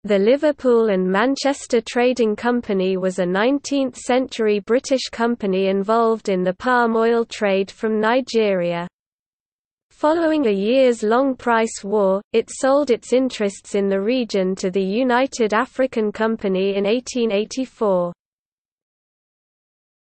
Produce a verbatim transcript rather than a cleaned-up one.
The Liverpool and Manchester Trading Company was a nineteenth-century British company involved in the palm oil trade from Nigeria. Following a years-long price war, it sold its interests in the region to the United African Company in eighteen eighty-four.